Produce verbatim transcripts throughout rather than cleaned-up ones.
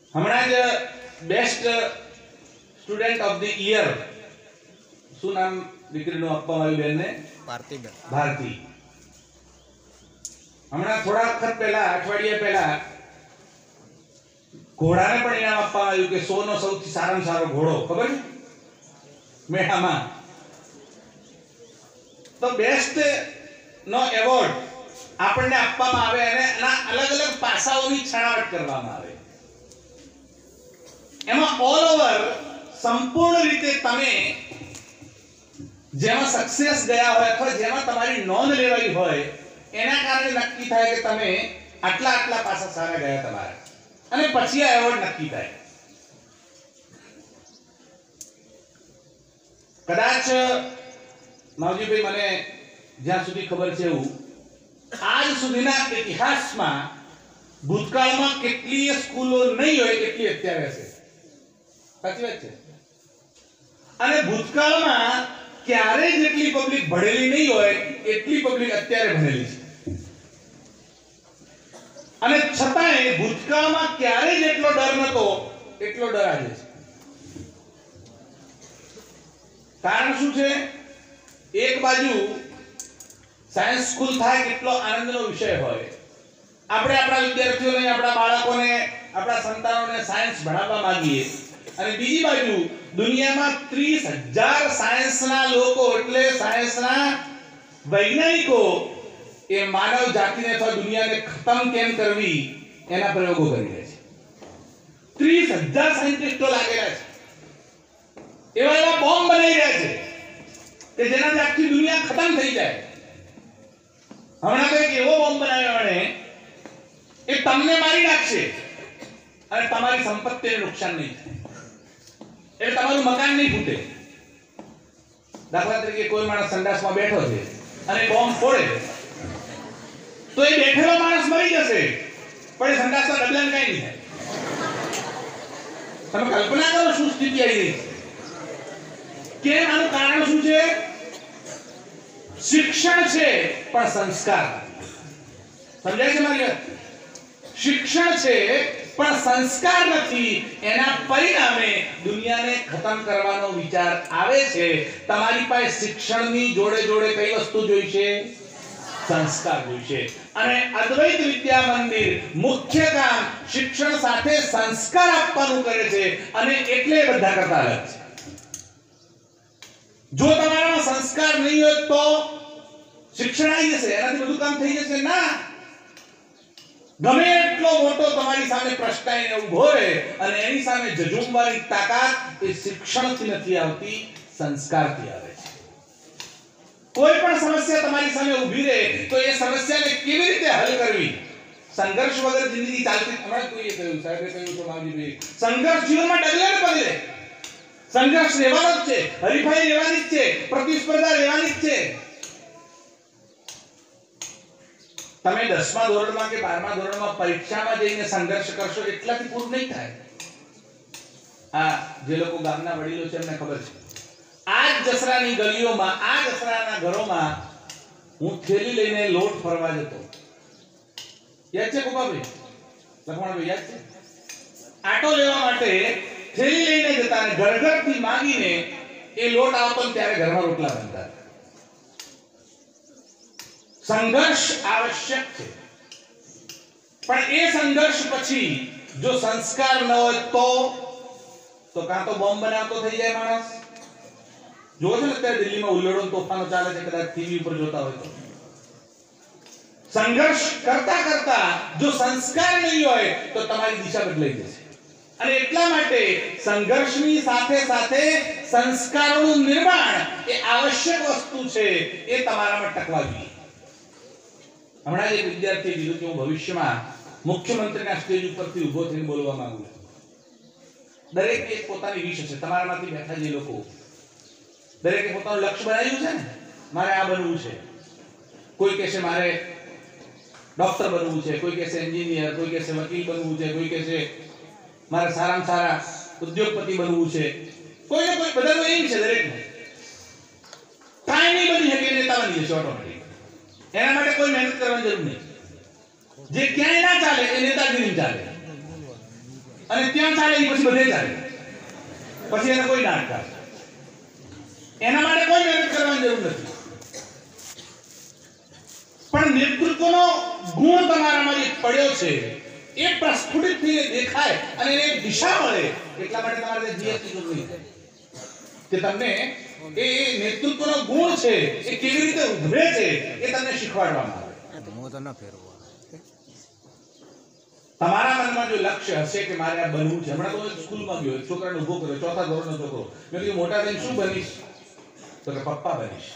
હમણાં જ best student of the year શું નામ દીકરીનું આપવામાં આવ્યું બેનને? ભારતી. ભારતી. હમણાં થોડા વખત પહેલા અઠવાડિયા પહેલા ઘોડાને પણ ઇનામ આપવામાં આવ્યું કે સો નો સૌથી સારામાં સારો ઘોડો, ખબર છે મેળામાં. તો બેસ્ટ નો એવોર્ડ આપણને આપવામાં આવે અને એના અલગ અલગ પાસાઓની છણાવટ કરવામાં આવે. એમાં ઓલ ઓવર સંપૂર્ણ રીતે તમે જેમાં સક્સેસ ગયા હોય અથવા જેમાં તમારી નોંધ લેવાઈ હોય એના કારણે નક્કી થાય કે તમે આટલા આટલા પાસા સારા ગયા તમારા, અને પછી આ એવોર્ડ નક્કી થાય. કદાચ માવજીભાઈ મને જ્યાં સુધી ખબર છે એવું આજ સુધીના ઇતિહાસમાં ભૂતકાળમાં કેટલીય સ્કૂલો નહીં હોય એટલી અત્યારે હશે. સાચી વાત છે. અને ભૂતકાળમાં ક્યારે જેટલી પબ્લિક ભણેલી નહીં હોય એટલી પબ્લિક અત્યારે ભણેલી છે. અને છતાંય ભૂતકાળમાં ક્યારે જેટલો ડર નતો એટલો ડર આજે છે. કારણ શું છે? એક બાજુ સાયન્સ સ્કૂલ થાય કેટલો આનંદનો વિષય હોય, આપણે આપણા વિદ્યાર્થીઓને, આપણા બાળકોને, આપણા સંતાનોને સાયન્સ ભણાવવા માંગીએ, અને બીજી બાજુ દુનિયામાં ત્રીસ હજાર સાયન્સના લોકો એટલે સાયન્સના વૈજ્ઞાનિકો એ માનવ જાતિને અથવા દુનિયાને ખતમ કેમ કરવી એના પ્રયોગો કરી રહ્યા છે. ત્રીસ હજાર સાયન્ટિસ્ટો લાગેલા છે, એવા એવા બોમ્બ બનાવી રહ્યા છે કે જેનાથી આખી દુનિયા ખતમ થઈ જાય. હમણાં તો એક એવો બોમ્બ બનાવ્યો એને એ તમને મારી નાખશે અને તમારી સંપત્તિને નુકસાન નહીં થાય, એટલે તમારું મકાન નહીં ફૂટે. દાખલા તરીકે કોઈ માણસ સંડાસમાં બેઠો છે અને બોમ્બ ફોડે તો એ બેઠેલો માણસ મરી જશે, પણ એ સંડાસના ડબલાને કઈ નહીં થાય. તમે કલ્પના કરો શું સ્થિતિ આવી રહી છે. કેમ? આનું કારણ શું છે? શિક્ષણ છે પણ સંસ્કાર. સમજાય છે મારી વાત? શિક્ષણ છે પણ સંસ્કાર નથી, એના પરિણામે દુનિયાને ખતમ કરવાનો વિચાર આવે છે. તમારી પાસે શિક્ષણની જોડે જોડે કઈ વસ્તુ જોઈશે? સંસ્કાર જોઈશે. અને અદ્વૈત વિદ્યા મંદિર મુખ્ય કામ શિક્ષણ સાથે સંસ્કાર આપવાનું કરે છે, અને એટલે બધા કરતા અલગ છે. જો તમારામાં સંસ્કાર નહીં હોય તો શિક્ષણ આવી જશે, એનાથી બધું કામ થઈ જશે? ના. ગમે એટલો મોટો તમારી સામે પ્રશ્નાઈને ઉભો રહે અને એની સામે જજુમવાની તાકાત એ શિક્ષણથી નથી આવતી, સંસ્કારથી આવે છે. કોઈ પણ સમસ્યા તમારી સામે ઊભી રહે તો એ સમસ્યાને કેવી રીતે હલ કરવી, સંઘર્ષ વગર જિંદગી ચાલતી. હમણાં કોઈએ કહ્યું, સાહેબે કહ્યું તો માવજીભાઈ, સંઘર્ષ જીવનમાં ડગલે ને પગલે. સંઘર્ષ રહેવાનો જ છે, હરીફાઈ રહેવાની જ છે, પ્રતિસ્પર્ધા રહેવાની જ છે. તમે દસમા ધોરણમાં કે બારમા ધોરણમાં પરીક્ષામાં જઈને સંઘર્ષ કરશો એટલાથી પૂરું નહીં થાય. આ જે લોકો ગામના વડીલો છે એમને ખબર છે. આ જ દસરાની ગલીઓમાં, આ દસરાના ઘરોમાં હું થેલી લઈને લોટ ફરવા જતો. યાદ છે ગોપાભાઈ? લખમણભાઈ યાદ છે? આટો લેવા માટે થેલી લઈને જતા અને ઘર ઘરથી માંગીને એ લોટ આવતો ને ત્યારે ઘરમાં રોટલા બનતા. સંઘર્ષ આવશ્યક છે, પણ એ સંઘર્ષ પછી જો સંસ્કાર ન હોય તો તો કાં તો બોમ્બ બનાવતો થઈ જાય માણસ. જો છે ને અત્યારે દિલ્હીમાં ઉલ્લડો તોફાનો ચાલે છે, કદાચ ટીવી ઉપર જોતા હોય તો. સંઘર્ષ કરતા કરતા જો સંસ્કાર નહીં હોય તો તમારી દિશા બદલાઈ જશે. અને એટલા માટે સંઘર્ષની સાથે સાથે સંસ્કારોનું નિર્માણ એ આવશ્યક વસ્તુ છે, એ તમારામાં ટકવા જોઈએ. હમણાં એક વિદ્યાર્થીએ કીધું કે હું ભવિષ્યમાં મુખ્યમંત્રીના સ્ટેજ ઉપરથી ઊભો થઈને બોલવા માંગુ છું. દરેક એક પોતાની વિશ છે. તમારામાંથી બેઠા જે લોકો દરેકે પોતાનું લક્ષ્ય બનાવ્યું છે ને, મારે આ બનવું છે. કોઈ કહેશે મારે ડોક્ટર બનવું છે, કોઈ કહેશે એન્જિનિયર, કોઈ કહેશે વકીલ બનવું છે, કોઈ કહેશે મારે સારામાં સારા ઉદ્યોગપતિ બનવું છે. કોઈને કોઈ બધાનું એમ છે દરેકનું. કાંઈ નહીં બની શકે નેતા બની જશે ઓટોમેટિક. એના માટે કોઈ મહેનત કરવાની જરૂર નહીં. જે ક્યાંય ના ચાલે એ નેતાગીરી ચાલે. અને ત્યાં ચાલે એ પછી બધે ચાલે, પછી એને કોઈ ના ચાલે. એના માટે કોઈ મહેનત કરવાની જરૂર નથી. પણ નેતૃત્વનો ગુણ તમારામાં જે પડ્યો છે એ પ્રસ્ફુટિત થઈને દેખાય અને એને દિશા મળે, એટલા માટે તમારે જીએસટી કરવું કે તમને એ નેતૃત્વનો ગુણ છે એ કેવી રીતે ઉભરે છે એ તમને શીખવાડવામાં આવે. તમારા મનમાં જો લક્ષ્ય હશે કે મારે આ બનવું છે, હમણાં તો સ્કૂલમાં ગયો, છોકરાને ઉભો કર્યો, ચોથા ધોરણનો છોકરો, મેં કીધું મોટા થઈને શું બનીશ? તો કે પપ્પા બનીશ.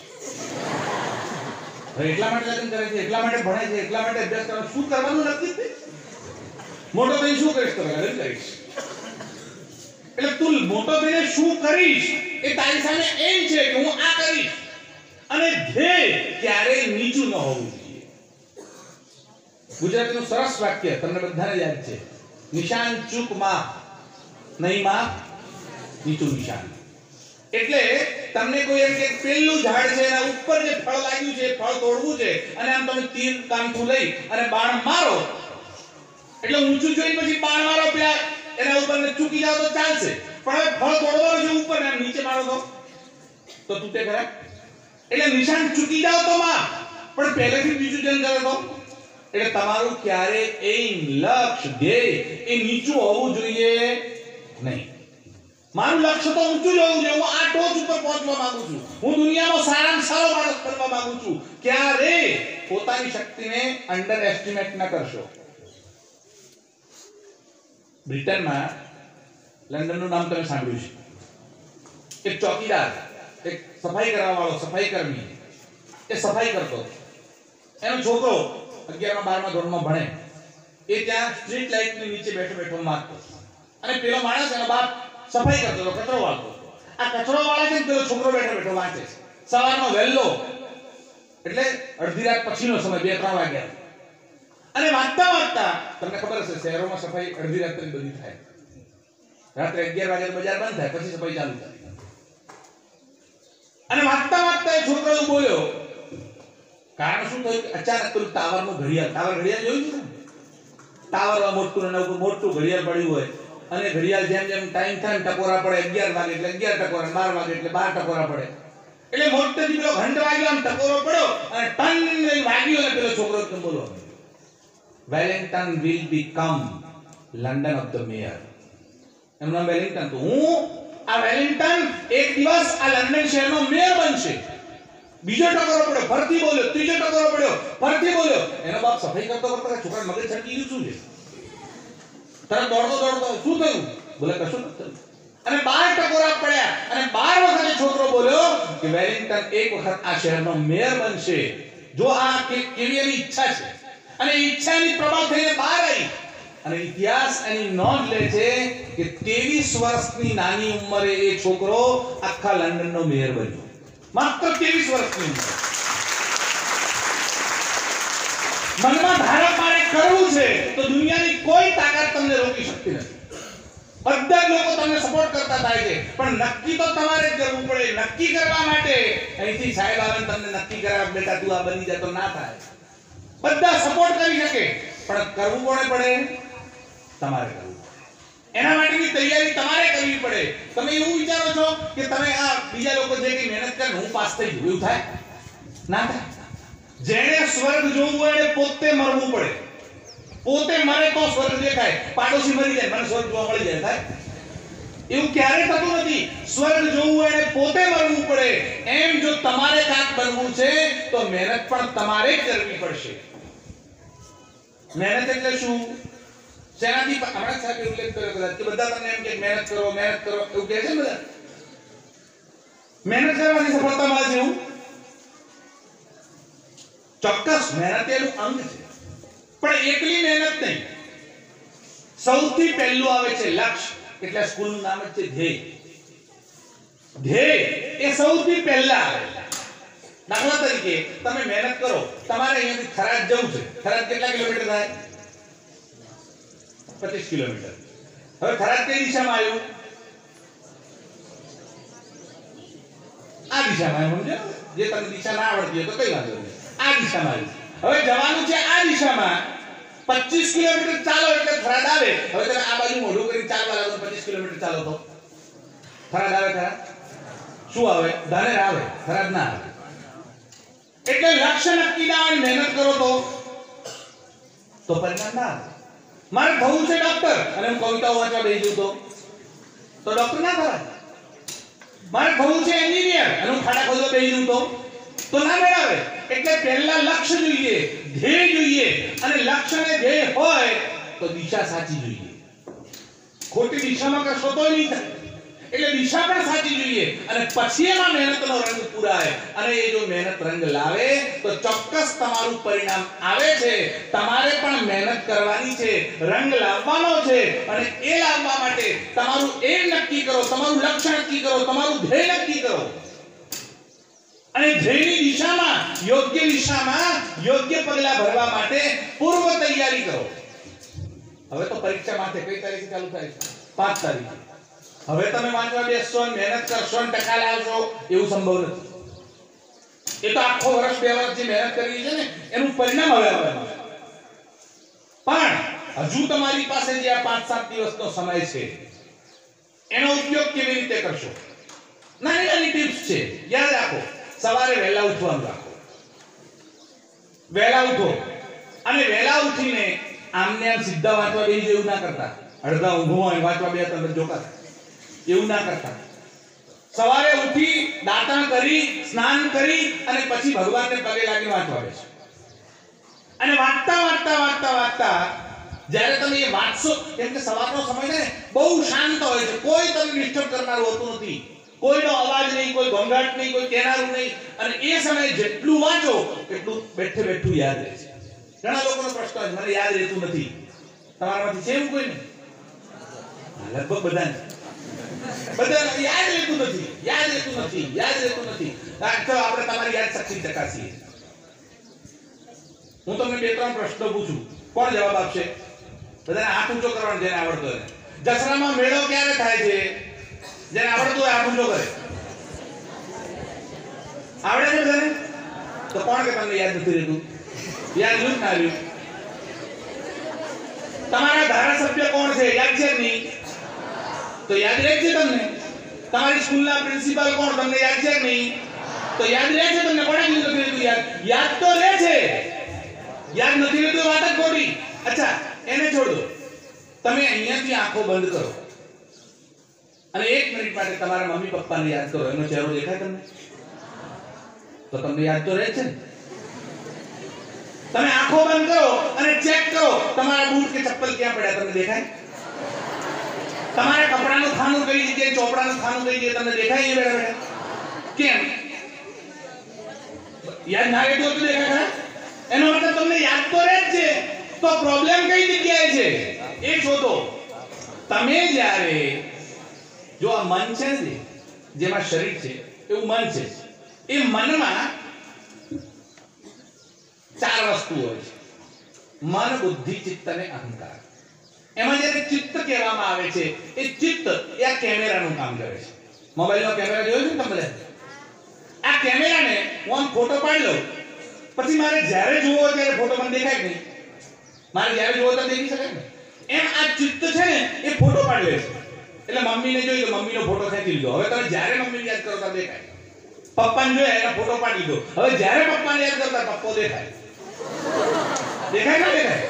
હવે એટલા માટે લગ્ન કરે છે, એટલા માટે ભણે છે, એટલા માટે અભ્યાસ કરે, શું કરવાનું નક્કી છે? મોટો થઈને શું કરીશ? તો લગ્ન કરીશ. એટલે તું મોટો થઈને શું કરીશ એ તારી સામે એમ છે કે હું આ કરીશ, અને ધ્યેય ક્યારેય નીચું ન હોવું જોઈએ. ગુજરાતીનું સરસ વાક્ય તમને બધાને યાદ છે, નિશાન ચૂક માં નહીં માં નીચું નિશાન. એટલે તમને કોઈ એમ કે પેલું ઝાડ છે એના ઉપર જે ફળ લાગ્યું છે ફળ તોડવું છે અને આમ તમે તીર કામઠું લઈ અને બાણ મારો, એટલે ઊંચું જોઈને પછી બાણ મારો, પેલા એના ઉપર ને ચૂકી જાવ તો ચાલશે, પણ હવે ફળ તોડવાનું છે ઉપર ને નીચે મારો તો તો તૂટે ખરા. એટલે નિશાન ચૂકી જાવ તો માં, પણ પહેલેથી બીજું જન કરે તો, એટલે તમારું ક્યારે એમ લક્ષ્ય ધ્યેય એ નીચું હોવું જોઈએ નહીં. મારું લક્ષ્ય તો ઊંચું જ હોવું જોઈએ. હું આ ટોચ ઉપર પહોંચવા માંગુ છું, હું દુનિયામાં સારામાં સારો માણસ બનવા માંગુ છું. ક્યારે પોતાની શક્તિને અંડર એસ્ટિમેટ ન કરશો. બ્રિટનમાં લંડનનું નામ તમે સાંભળ્યું છે. એક ચોકીદાર, એક સફાઈ કરવા વાળો સફાઈ કર્મી, એ સફાઈ કરતો, એનો છોકરો અગિયારમાં બારમાં ધોરણમાં ભણે, એ ત્યાં સ્ટ્રીટ લાઇટની નીચે બેઠો બેઠો માગતો, અને પેલો માણસ એનો બાપ સફાઈ કરતો હતો, કચરો વાળતો. આ કચરો વાળા છે પેલો છોકરો બેઠો બેઠો વાંચે છે. સવારનો વહેલો, એટલે અડધી રાત પછીનો સમય, બે ત્રણ વાગ્યા, અને વાંચતા વાંચતા તમને ખબર હશે શહેરોમાં સફાઈ અડધી રાત્રે બધી થાય, રાત્રે અગિયાર વાગે બજાર બંધ થાય, પછી સફાઈ ચાલુ થાય. અને વાંચતા વાંચતા એ છોકરો એવું બોલ્યો, કારણ શું થયું? અચાનક પેલું ટાવરનું ઘડિયાળ, ટાવર ઘડિયાળ જોયું છે ને, ટાવર મોટું અને મોટું ઘડિયાળ પડ્યું હોય, અને ઘડિયાળ જેમ જેમ ટાઈમ થાય ટકોરા પડે, અગિયાર વાગે એટલે અગિયાર ટકોરા, બાર વાગે એટલે બાર ટકોરા પડે. એટલે મોટેથી પેલો ઘંટ વાગ્યો, આમ ટકોરો પડ્યો અને ટન વાગ્યો, અને પેલો છોકરો કેમ બોલો, Wellington will become London of the mayor. એમનું નામ વેલિંગ્ટન. તો હું આ વેલિંગ્ટન એક દિવસ આ લંડન શહેરનો મેયર બનશે. બીજો ટકોરો પડ્યો, ફરતી બોલ્યો, ત્રીજો ટકોરો પડ્યો, ફરતી બોલ્યો. એનો બાપ સફાઈ કરતો કરતો છોકરા મગજ છટકી ગયું, શું છે? તરત દોડતો દોડતો શું થયું? બોલે કશું નથી થયું. અને બાર ટકોરા પડ્યા, અને બાર વખતે છોકરો બોલ્યો કે વેલિંગ્ટન એક વખત આ શહેરનો મેયર બનશે. જો આ કેવી એની ઈચ્છા છે, અને ઈચ્છાની પ્રભાવ થઈને બહાર આવી, અને ઇતિહાસ એની નોંધ લે છે કે ત્રેવીસ વર્ષની નાની ઉંમરે એ છોકરો આખા લંડનનો મેયર બન્યો. માત્ર ત્રેવીસ વર્ષની ઉંમરે. મનમાં ધારા મારે કરવું છે તો દુનિયાની કોઈ તાકાત તમને રોકી શકતી નથી. બધા લોકો તમને સપોર્ટ કરતા થાય છે, પણ નક્કી તો તમારે જ કરવું પડે. નક્કી કરવા માટે અહીંથી સાહેબ આવે તમને નક્કી કરાવે, બેટા તું આ બની જા, તો ના થાય. બધા સપોર્ટ કરી શકે, પણ કરવું કોને પડે? તમારે કરવું પડે. એના માટેની તૈયારી તમારે કરવી પડે. તમે એવું વિચારો છો કે તમે આ બીજા લોકો જે કઈ મહેનત કરે હું પાસ થઈ ગયું, એવું થાય? ના થાય. જેણે સ્વર્ગ જોવું હોય એને પોતે મરવું પડે. પોતે મરે તો સ્વર્ગ દેખાય. પાડોશી મરી જાય મને સ્વર્ગ જોવા મળી જાય, થાય? એવું ક્યારે થતું નથી. સ્વર્ગ જોવું હોય એને પોતે મરવું પડે. એમ જો તમારે કાંક બનવું છે તો મહેનત પણ તમારે જ કરવી પડશે. મહેનત એટલે શું? શેનાથી? હમણાં સાહેબ ઉલ્લેખ કર્યો કદાચ કે બધા તમને એમ કે મહેનત કરો મહેનત કરો એવું કહે છે બધા. મહેનત કરવાથી સફળતા મળે છે એવું? ચોક્કસ મહેનત એનું અંગ છે, પણ એકલી મહેનત નહીં. સૌથી પહેલું આવે છે લક્ષ્ય, એટલે સ્કૂલનું નામ જ છે ધ્યેય. ધ્યેય એ સૌથી પહેલા આવે. દાખલા તરીકે તમે મહેનત કરો, તમારે અહીંયાથી થરાદ જવું છે. થરાદ કેટલા કિલોમીટર થાય? પચીસ કિલોમીટર. હવે થરાદ કઈ દિશામાં આવ્યું? આ દિશામાં આવ્યું. સમજો? જે તમને દિશા ના આવડતી હોય તો કઈ વાંધો નહીં, આ દિશામાં આવ્યું. હવે જવાનું છે આ દિશામાં. પચીસ કિલોમીટર ચાલો એટલે થરાદ આવે. હવે તમે આ બાજુ મોઢું કરી ચાલો તો થરાદ આવે, થરાદ શું આવે? ધાનેર આવે, થરાદ ના આવે. એટલે લક્ષ્ય નક્કી ના હોય, મહેનત કરો તો તો પરિણામ ના આવે. મારે થવું છે ડોક્ટર અને હું કવિતાઓ વાંચવા બેસી જઉં તો તો ડોક્ટર ના થવાય. મારે થવું છે એન્જિનિયર અને હું ખાડા ખોદવા બેસી જઉં તો તો ના મેળવે. એટલે પહેલા લક્ષ્ય જોઈએ, ધ્યેય જોઈએ, અને લક્ષ્ય ને ધ્યેય હોય તો દિશા સાચી જોઈએ. ખોટી દિશામાં કશો તો નહીં થાય. એટલે દિશા પણ સાચી જોઈએ અને પછી એમાં મહેનતનો રંગ પૂરાય. અને એ જો મહેનત રંગ લાવે તો ચોક્કસ તમારું પરિણામ આવે છે. તમારે પણ મહેનત કરવાની છે, રંગ લાવવાનો છે. અને એ લાવવા માટે તમારું એમ નક્કી કરો, તમારું લક્ષ્ય નક્કી કરો, તમારું ધ્યેય નક્કી કરો. અને ધ્યેયની દિશામાં, યોગ્ય દિશામાં યોગ્ય પગલા ભરવા માટે પૂર્વ તૈયારી કરો. હવે તો પરીક્ષા માટે કઈ તારીખે ચાલુ થાય છે? પાંચ તારીખે. હવે તમે વાંચવા બેસશો, મહેનત કરશો અને ટકા લાવશો એવું સંભવ નથી. એ તો આખો વર્ષ બે વર્ષ જે મહેનત કરી છે ને એનું પરિણામ હવે આવવાનું છે. પણ હજુ તમારી પાસે જે આ પાંચ સાત દિવસનો સમય છે એનો ઉપયોગ કેવી રીતે કરશો? નાની નાની ટિપ્સ છે, યાદ રાખો. સવારે વહેલા ઉઠવાનું રાખો. વહેલા ઉઠો અને વહેલા ઉઠીને આમને આમ સીધા વાંચવા બેસી જેવું ના કરતા. અડધા ઊંઘો હોય વાંચવા બે તમે જોકા એવું ના કરતા. સવારે ઉઠી દાંતણ કરી, સ્નાન કરી અને પછી ભગવાનને પગે લાગી વાંચવા બેસો. અને વાંચતા વાંચતા વાંચતા વાંચતા જ્યારે તમે એ વાંચશો, કેમ કે સવારનો સમય છે ને બહુ શાંત હોય છે, કોઈ તમને ડિસ્ટર્બ કરનારું હોતું નથી, કોઈનો અવાજ નહીં, કોઈ ઘોંઘાટ નહીં, કોઈ કહેનારું નહીં. અને એ સમયે જેટલું વાંચો એટલું બેઠે બેઠું યાદ રહે છે. ઘણા લોકોનો પ્રશ્ન છે મને યાદ રહેતું નથી. તમારામાંથી છે એવું કોઈ ને? લગભગ બધાને બધા યાદ રહેતું નથી, યાદ રહેતું નથી, યાદ રહેતું નથી. તો આપણે તમારી યાદ શક્તિ ચકાસીએ. હું તમને બે ત્રણ પ્રશ્નો પૂછું, કોણ જવાબ આપશે? બધાને હાથ ઊંચો કરવાનો જેને આવડતો હોય. દસરામાં મેળો ક્યારે થાય છે? જેને આવડતું હોય હાથ ઊંચો કરે. આવડે છે બધાને? તો કોણ કે તમને યાદ નથી રહેતું? યાદ રહ્યું ના રહ્યું? તમારા ધારાસભ્ય કોણ છે? યાદ છે નહીં? તો યાદ રહે છે તમને? તમારી સ્કૂલના પ્રિન્સિપાલ કોણ? તમને યાદ છે નહીં? તો યાદ રહે છે તમને? કોણે કીધું નથી રહેતું યાદ? યાદ તો રહે છે, યાદ નથી રહેતું વાત જ ખોટી. અચ્છા એને છોડો, તમે અહીંયાથી આંખો બંધ કરો અને એક મિનિટ માટે તમારા મમ્મી પપ્પાને યાદ કરો. એનો ચહેરો દેખાય તમને? તો તમને યાદ તો રહે છે ને? તમે આંખો બંધ કરો અને ચેક કરો તમારા બૂટ કે ચપ્પલ ક્યાં પડ્યા, તમને દેખાય? તમારા કપડાનું ખાનું કઈ જગ્યાએ, ચોપડાનું ખાનું કઈ જગ્યાએ તમને દેખાય? એ બેઠા બેઠા કેમ? યાદ ના રહેતું હતું દેખાય? એનો મતલબ તમને યાદ તો રહે જ છે. તો પ્રોબ્લેમ કઈ જગ્યાએ છે એ શોધો. તમે જ્યારે જો આ મન છે ને, જેમાં શરીર છે એવું મન છે, એ મનમાં ચાર વસ્તુ હોય છે: મન, બુદ્ધિ, ચિત્ત અને અહંકાર. એમાં જ્યારે ચિત્ત કહેવામાં આવે છે, એ ચિત્ત એ આ કેમેરાનું કામ કરે છે. મોબાઈલનો કેમેરા જોયો છે ને તમે? આ કેમેરાને હું આમ ફોટો પાડી લઉં, પછી મારે જ્યારે જોવો હોય ત્યારે ફોટો મને દેખાય નહીં. મારે જ્યારે જોવો તો દેખી શકાય ને. એમ આ ચિત્ત છે ને એ ફોટો પાડી લે છે. એટલે મમ્મીને જોઈ તો મમ્મીનો ફોટો ખેંચી લીધો. હવે તમે જ્યારે મમ્મીને યાદ કરો તો દેખાય. પપ્પાને જોયા એનો ફોટો પાડી લીધો. હવે જ્યારે પપ્પાને યાદ કરતા પપ્પો દેખાય. દેખાય ના દેખાય?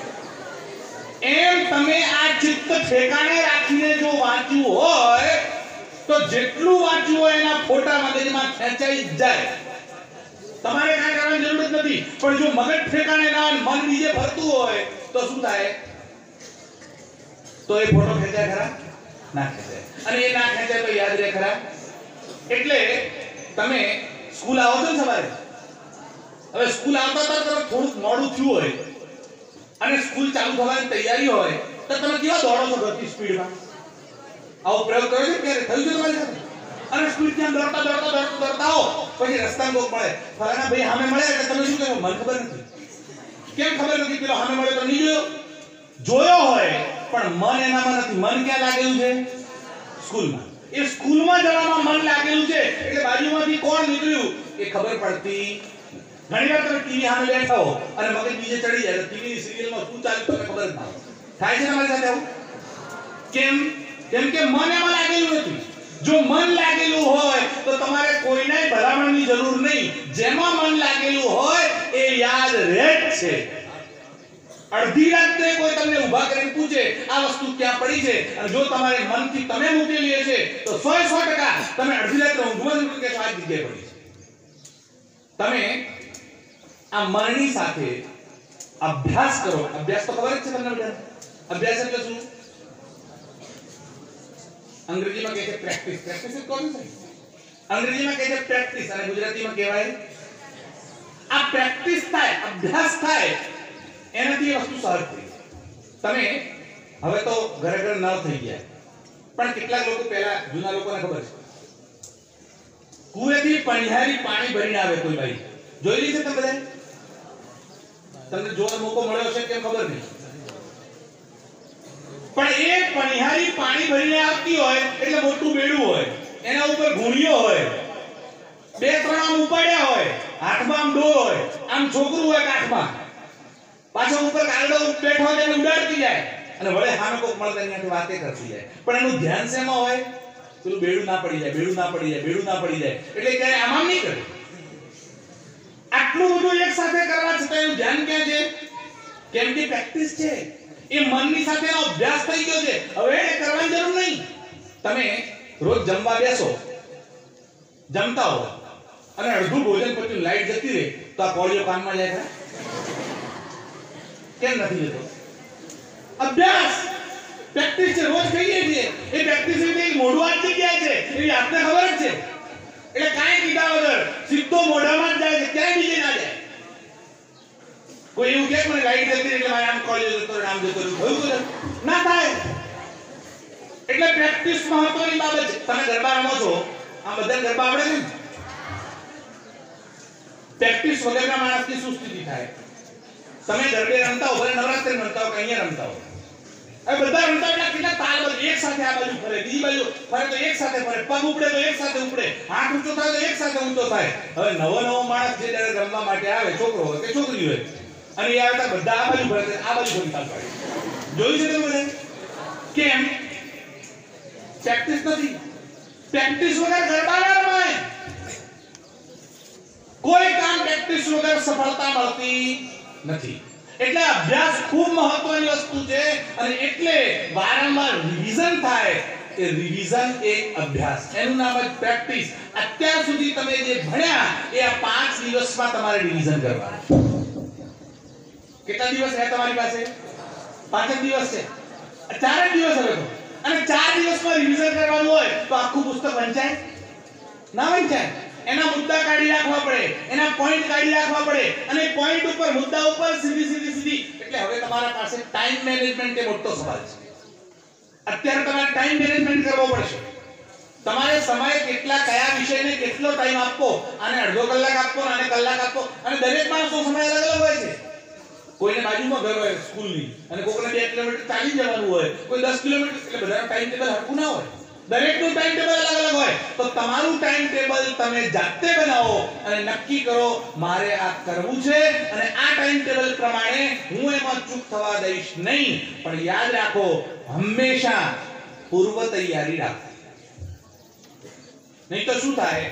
એમ તમે આ ચિત્ત ઠેકાણે રાખીને જો વાંચ્યું હોય તો જેટલું વાંચ્યું હોય એના ફોટા મગજમાં ખેંચાઈ જાય. તમારે કાંઈ કરવાની જરૂર જ નથી. પણ જો મગજ ઠેકાણે ના હોય, મન બીજે ફરતું હોય તો શું થાય? તો એ ફોટો ખેંચાય ખરા? ના ખેંચાય. અને એ ના ખેંચાય તો યાદ રહે ખરા? એટલે તમે સ્કૂલ આવો છો ને સવારે, હવે સ્કૂલ આવતા હતા થોડુંક મોડું થયું હોય અને સ્કૂલ ચાલુ થવાની તૈયારી હોય તો તમે કેવા દોડો છો ગતિ સ્પીડમાં? આવો પ્રયોગ કર્યો છે ક્યારે? થયું છે તમારી સાથે? અને સ્કૂલ ત્યાં દોડતા દોડતા દોડતા દોડતા આવો, પછી રસ્તામાં કોક મળે, ફલાણા ભાઈ સામે મળ્યા એટલે તમે શું કહો? મને ખબર નથી. કેમ ખબર નથી? પેલો સામે મળ્યો તો નહીં જોયો? જોયો હોય પણ મન એનામાં નથી. મન ક્યાં લાગેલું છે? સ્કૂલમાં. એ સ્કૂલમાં જવામાં મન લાગેલું છે એટલે બાજુમાંથી કોણ નીકળ્યું એ ખબર પડતી. ઘણી વાર તમે ટીવી સામે બેઠા હો અને મગજ બીજે ચડી જાય તો ટીવીની સિરિયલમાં શું ચાલ્યું તમને ખબર જ ના હોય. થાય છે તમારી સાથે આવું? કેમ? કેમ કે મન એમાં લાગેલું નથી. જો મન લાગેલું હોય તો તમારે કોઈનાય ભલામણની જરૂર નહીં. જેમાં મન લાગેલું હોય એ યાદ રહે જ છે. અડધી રાત્રે કોઈ તમને ઊભા કરીને પૂછે આ વસ્તુ ક્યાં પડી છે અને જો તમારે મનથી તમે મૂકેલી છે તો સો સો ટકા તમે અડધી રાત્રે ઊંઘમાં જ કે આ જગ્યાએ પડી છે. તમે આ મનની સાથે અભ્યાસ કરો. અભ્યાસ તો ખબર જ છે તમને બધાને. અભ્યાસ એટલે શું? અંગ્રેજીમાં કહે છે પ્રેક્ટિસ. પ્રેક્ટિસ કોણ છે? અંગ્રેજીમાં કહે છે પ્રેક્ટિસ અને ગુજરાતીમાં કહેવાય આ પ્રેક્ટિસ થાય, અભ્યાસ થાય એનાથી એ વસ્તુ સહજ થઈ. તમે હવે તો ઘરે ઘરે નળ થઈ ગયા, પણ કેટલાક લોકો પહેલા જૂના લોકોને ખબર છે કુએથી પણિહારી પાણી ભરીને આવે કોઈ ભાઈ જોઈ છે તમે બધાએ? તમને જોવાનો મોકો મળ્યો છે કેમ ખબર નહીં, પણ એ પણિહારી પાણી ભરીને આવતી હોય એટલે મોટું બેડું હોય, એના ઉપર ઘૂંડિયો હોય, બે ત્રણ આમ ઉપાડ્યા હોય, હાથમાં આમ ડોલ હોય, આમ છોકરું હોય કાઠમાં, પાછો ઉપર કારડો બેઠો હોય એને ઉડાડતી જાય અને વળે હામે કોક મળતા અહીંયાથી વાતે કરતી જાય. પણ એનું ધ્યાન શેમાં હોય? પેલું બેડું ના પડી જાય, બેડું ના પડી જાય, બેડું ના પડી જાય. એટલે ક્યારે આમ નહીં કરે. આટલું બધું એક સાથે કરવા છતાં એનું ધ્યાન ક્યાં છે? કેમ કે પ્રેક્ટિસ છે. એ મનની સાથેનો અભ્યાસ થઈ ગયો છે. હવે એ કરવાની જરૂર નહીં. તમે રોજ જમવા બેસો, જમતા હો અને અડધું ભોજન પછી લાઈટ જતી રહે તો આ કોળીઓ કાનમાં જાય ખરા? કેમ નથી જતો? અભ્યાસ પ્રેક્ટિસ છે. રોજ કહીએ છીએ એ પ્રેક્ટિસ એટલે મોઢું આ જગ્યાએ છે એવી આપને ખબર જ છે. એટલે કાંઈ કીધા વગર સીધો મોઢામાં જ જાય છે, ક્યાંય બીજે ના જાય. કોઈ એવું કે મને લાઈટ જતી એટલે મારે આમ કોલેજ જતો આમ જતો થયું ના થાય. એટલે પ્રેક્ટિસ મહત્વની બાબત છે. તમે ગરબા રમો છો, આ બધા ગરબા આવડે છે. પ્રેક્ટિસ વગરના માણસની શું સ્થિતિ થાય? તમે ગરબે રમતા હો, ભલે નવરાત્રી રમતા હો કે અહીંયા રમતા હો, હવે બધા રમતા એટલે કેટલા તાલ બાજુ એક સાથે આ બાજુ ફરે, બીજી બાજુ ફરે તો એક સાથે ફરે, પગ ઉપડે તો એક સાથે ઉપડે, હાથ ઊંચો થાય તો એક સાથે ઊંચો થાય. હવે નવો નવો માણસ જે જ્યારે રમવા માટે આવે, છોકરો હોય કે છોકરી હોય, અને એ આવતા બધા આ બાજુ ફરે આ બાજુ ફરી તાલ પાડે. જોયું છે તમે બધા? કેમ? પ્રેક્ટિસ નથી. પ્રેક્ટિસ વગર ગરબા ના રમાય. કોઈ કામ પ્રેક્ટિસ વગર સફળતા મળતી નથી. એટલે અભ્યાસ ખૂબ મહત્વની વસ્તુ છે અને એટલે વારંવાર રિવિઝન થાય. એ રિવિઝન એક અભ્યાસ, એનું નામ જ પ્રેક્ટિસ. અત્યાર સુધી તમે જે ભણ્યા એ આ પાંચ દિવસમાં તમારે રિવિઝન કરવાનું. કેટલા દિવસ છે તમારી પાસે? પાંચ જ દિવસ છે, ચાર જ દિવસ હવે તો. અને ચાર દિવસમાં રિવિઝન કરવાનું હોય તો આખું પુસ્તક વંચાય ના વંચાય. એના મુદ્દા કાઢી રાખવા પડે, એના પોઈન્ટ કાઢી રાખવા પડે અને પોઈન્ટ ઉપર મુદ્દા ઉપર સીધી સીધી સીધી. એટલે હવે તમારા પાસે ટાઈમ મેનેજમેન્ટ એ મોટો સવાલ છે. અત્યારે તમારે ટાઈમ મેનેજમેન્ટ કરવો પડશે. તમારે સમય કેટલા કયા વિષયને કેટલો ટાઈમ આપવો, આને અડધો કલાક આપવો, આને કલાક આપવો. અને દરેક માણસનો સમય અલગ અલગ હોય છે. કોઈને બાજુમાં ઘર હોય સ્કૂલની અને કોઈને બે કિલોમીટર ચાલી જવાનું હોય, કોઈ દસ કિલોમીટર. એટલે બધાનો ટાઈમ ટેબલ હરખું ના હોય. દરેકનું ટાઈમ ટેબલ અલગ અલગ હોય. તો તમારું ટાઈમ ટેબલ તમે જાતે બનાવો અને નક્કી કરો મારે આ કરવું છે અને આ ટાઈમ ટેબલ પ્રમાણે હું એમાં ચૂક થવા દઈશ નહીં. પણ યાદ રાખો, હંમેશા પૂર્વ તૈયારી રાખો. નહીં તો શું થાય?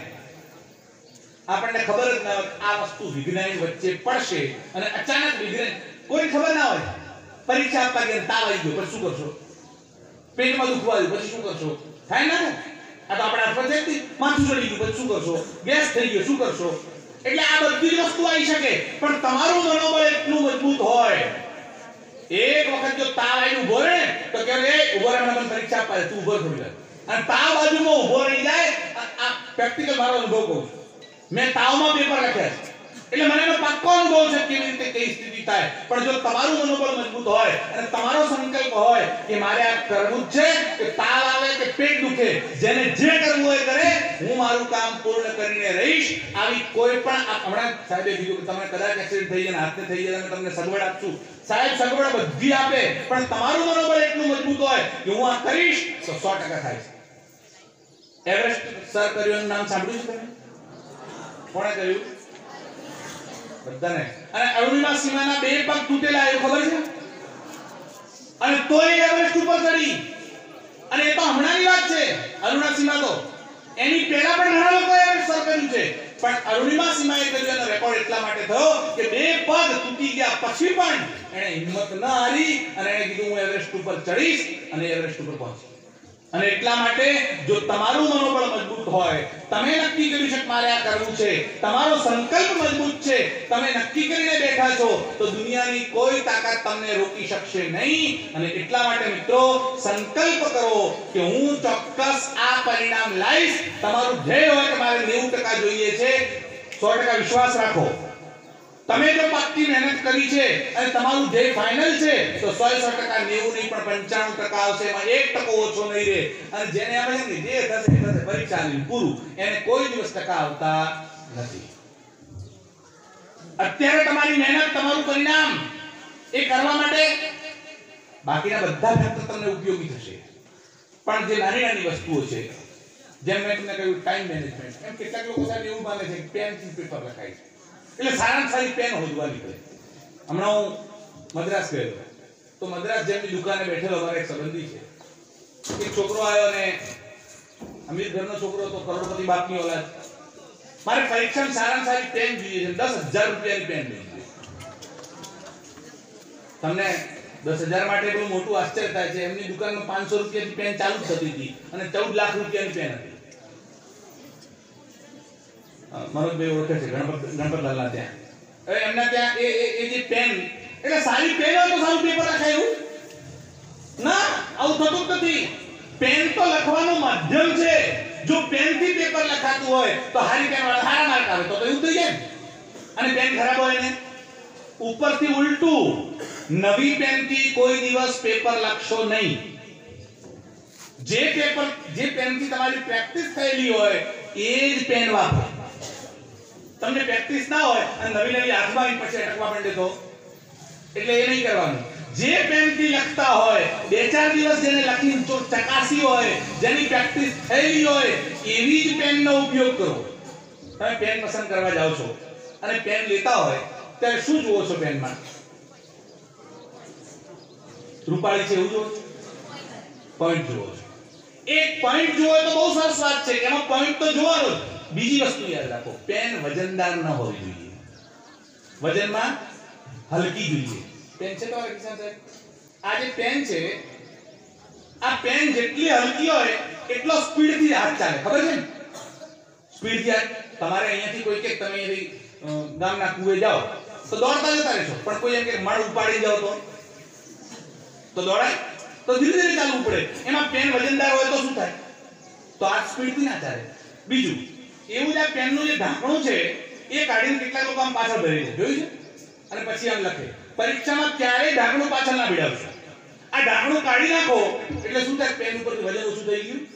આપણને ખબર જ ના હોય આ વસ્તુ વિજ્ઞાન વચ્ચે પડશે અને અચાનક વિજ્ઞાન કોઈ ખબર ના હોય. પરીક્ષા આપવા ગયા તાવ આવી ગયો, પછી શું કરશો? પેટમાં દુખવા આવ્યું, પછી શું કરશો? થાય ના? આ તો આપણા હાથમાં છે. માથું ચડી ગયું, પછી શું કરશો? ગેસ થઈ ગયો, શું કરશો? એટલે આ બધી વસ્તુ આવી શકે, પણ તમારું મનોબળ એટલું મજબૂત હોય. એક વખત જો તાવ આવી ઉભો રહે તો કે એ ઉભો રહે, મને પરીક્ષા આપવા દે, તું ઉભો થઈ જાય. અને તાવ બાજુમાં ઉભો રહી જાય. આ પ્રેક્ટિકલ મારો અનુભવ કહું છું. મેં તાવમાં પેપર લખ્યા છે એટલે મને એનો પાક્કો અનુભવ છે કેવી રીતે કઈ સ્થિતિ થાય. પણ જો તમારું મનોબળ મજબૂત હોય અને તમારો સંકલ્પ હોય કે મારે આ કરવું જ છે, કે તાવ આવે કે પેટ દુખે, જેને જે કરવું હોય કરે, હું મારું કામ પૂર્ણ કરીને રહીશ. આવી કોઈ પણ હમણાં સાહેબે કીધું કે તમને કદાચ એક્સિડન્ટ થઈ જાય, હાથને થઈ જાય, તમને સગવડ આપશું. સાહેબ સગવડ બધી આપે, પણ તમારું મનોબળ એટલું મજબૂત હોય કે હું આ કરીશ તો સો ટકા થાય છે. એવરેસ્ટ સર કર્યું નામ સાંભળ્યું છે તમે? કોણે કહ્યું? બધાને. અને અરુણિમા સિંહના બે પગ તૂટેલા એ ખબર છે? અને તોય એવરેસ્ટ ઉપર ચડી. અને એ તો અરુણા સીમા તો એની પહેલા પણ ઘણા લોકોએ સર કર્યું છે, પણ અરુણિમા સીમાએ કર્યું એનો રેકોર્ડ એટલા માટે થયો કે બે પગ તૂટી ગયા પછી પણ એણે હિંમત ન હારી અને એણે કીધું હું એવરેસ્ટ ઉપર ચડીશ અને એવરેસ્ટ ઉપર પહોંચી. અને એટલા માટે જો તમારું મનોબળ મજબૂત હોય, તમે નક્કી કર્યું છે કે મારે આ કરવું છે, તમારો સંકલ્પ મજબૂત છે, તમે નક્કી કરીને બેઠા છો, તો દુનિયાની કોઈ તાકાત તમને રોકી શકશે નહીં. અને એટલા માટે મિત્રો સંકલ્પ કરો કે હું ચોક્કસ આ પરિણામ લાવીશ. તમારું ધ્યેય હોય કે મારે નેવું ટકા જોઈએ છે, સો ટકા વિશ્વાસ રાખો. તમે જો પાકી મહેનત કરી છે અને તમારું ધ્યેય ફાઇનલ છે તો સો ટકા નેવું નહીં પણ પંચાણું ટકા આવશે, એમાં એક ટકો ઓછો નહીં રહે. અને જેને આપણે એમ કે જે થશે થશે પરીક્ષા આલી પૂરું, એને કોઈ દિવસ ટકા આવતા નથી. અત્યારે તમારી મહેનત, તમારું પરિણામ એ કરવા માટે બાકીના બધા ફેક્ટર તમને ઉપયોગી થશે. પણ જે નાની નાની વસ્તુઓ છે, જેમ મેં તમને કહ્યું ટાઈમ મેનેજમેન્ટ, એમ કેટલાક લોકો સાહેબ એવું માને છે કે પેનથી પેપર લખાય છે એટલે સારામાં સારી પેન હોદવા નીકળે. હમણાં હું મદ્રાસ ગયો તો મદ્રાસ જેમની દુકાને બેઠેલો મારો એક સંબંધી છે, એક છોકરો આવ્યો અને અમીર ઘરનો છોકરો તો કરોડપતિ બાપની ઓલાદ, મારે પરીક્ષામાં સારામાં સારી પેન જોઈએ છે, દસ હજાર રૂપિયાની પેન જોઈએ. તમને દસ હજાર માટે બહુ મોટું આશ્ચર્ય થાય છે, એમની દુકાનમાં પાંચસો રૂપિયાની પેન ચાલુ થતી હતી અને ચૌદ લાખ રૂપિયાની પેન હતી. મનોજભાઈ ઓળખે છે ગણપત ગણપતલાલના ત્યાં. હવે એમના ત્યાં એ એ જે પેન એટલે સારી પેન હોય તો સારું પેપર લખાય એવું ના, આવું થતું જ નથી. પેન તો લખવાનું માધ્યમ છે. જો પેનથી પેપર લખાતું હોય તો હારી પેન વાળા સારા માર્ક આવે તો તો એવું થઈ જાય. અને પેન ખરાબ હોય ને ઉપરથી ઉલટું, નવી પેનથી કોઈ દિવસ પેપર લખશો નહીં. જે પેપર જે પેનથી તમારી પ્રેક્ટિસ થયેલી હોય એ જ પેન વાપરો. તમને પ્રેક્ટિસ ના હોય અને નવી નવી હાથમાં પછી અટકવા માંડે તો એટલે એ નહીં કરવાનું. જે પેનથી લખતા હોય, બે ચાર દિવસ જેને લખી ચકાસી હોય, જેની પ્રેક્ટિસ થયેલી હોય એવી જ પેનનો ઉપયોગ કરો. તમે પેન પસંદ કરવા જાઓ છો અને પેન લેતા હોય ત્યારે શું જુઓ છો પેનમાં? રૂપાળી છે એવું જુઓ છો? પોઈન્ટ જુઓ છો. એક પોઈન્ટ જુઓ તો બહુ સરસ વાત છે, એમાં પોઈન્ટ તો જોવાનો જ. બીજી વસ્તુ યાદ રાખો, પેન વજનદાર ન હોવી જોઈએ, વજનમાં હલકી જોઈએ. પેન છે તમારા ખિસ્સામાં સાહેબ? આ જે પેન છે, આ પેન જેટલી હલકી હોય એટલો સ્પીડથી હાથ ચાલે, ખબર છે ને? સ્પીડથી હાથ. તમારે અહીંયાથી કોઈ કે તમે અહીંયાથી ગામના કુએ જાઓ તો દોડતા જતા રહેશો, પણ કોઈ એમ કે મળ ઉપાડી જાઓ તો તો દોડાય? તો ધીરે ધીરે ચાલવું પડે. એમાં પેન વજનદાર હોય તો શું થાય? તો આ સ્પીડથી ના ચાલે. બીજું એવું જ આ પેનનું જે ઢાંકણું છે એ કાઢીને કેટલાક લોકો આમ પાછળ ભરી દે, જોયું છે? અને પછી આમ લખે. પરીક્ષામાં ક્યારેય ઢાંકણું પાછળ ના ભીડાવશો. આ ઢાંકણું કાઢી નાખો એટલે શું થાય? પેન ઉપરથી વજન ઓછું થઈ ગયું.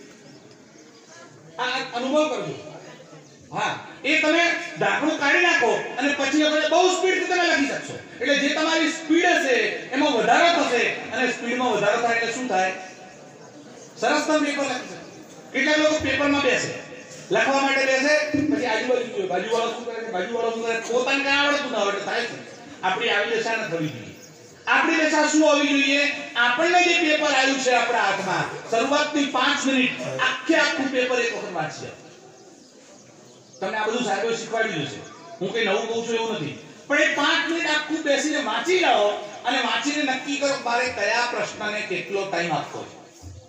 આ અનુભવ કરજો. હા, એ તમે ઢાંકણું કાઢી નાખો અને પછી આપણે બહુ સ્પીડથી તમે લખી શકશો. એટલે જે તમારી સ્પીડ હશે એમાં વધારો થશે અને સ્પીડમાં વધારો થાય એટલે શું થાય? સરસ તમે પેપર લખી શકો. કેટલાક લોકો પેપરમાં બેસે, લખવા માટે બેસે, પછી આજુબાજુ જોઈએ બાજુવાળો શું કરે છે, બાજુવાળો શું કરે, પોતાને કાંઈ આવડતું ના આવડે થાય છે. આપણી આવી દશા ન થવી જોઈએ. આપણી દશા શું હોવી જોઈએ? આપણને જે પેપર આવ્યું છે આપણા હાથમાં, શરૂઆતની પાંચ મિનિટ આખે આખું પેપર એક વખત વાંચીએ. તમને આ બધું સાહેબે શીખવાડ્યું છે, હું કઈ નવું કહું છું એવું નથી, પણ એ પાંચ મિનિટ આખું બેસીને વાંચી લો અને વાંચીને નક્કી કરો મારે કયા પ્રશ્નને કેટલો ટાઈમ આપવો છે.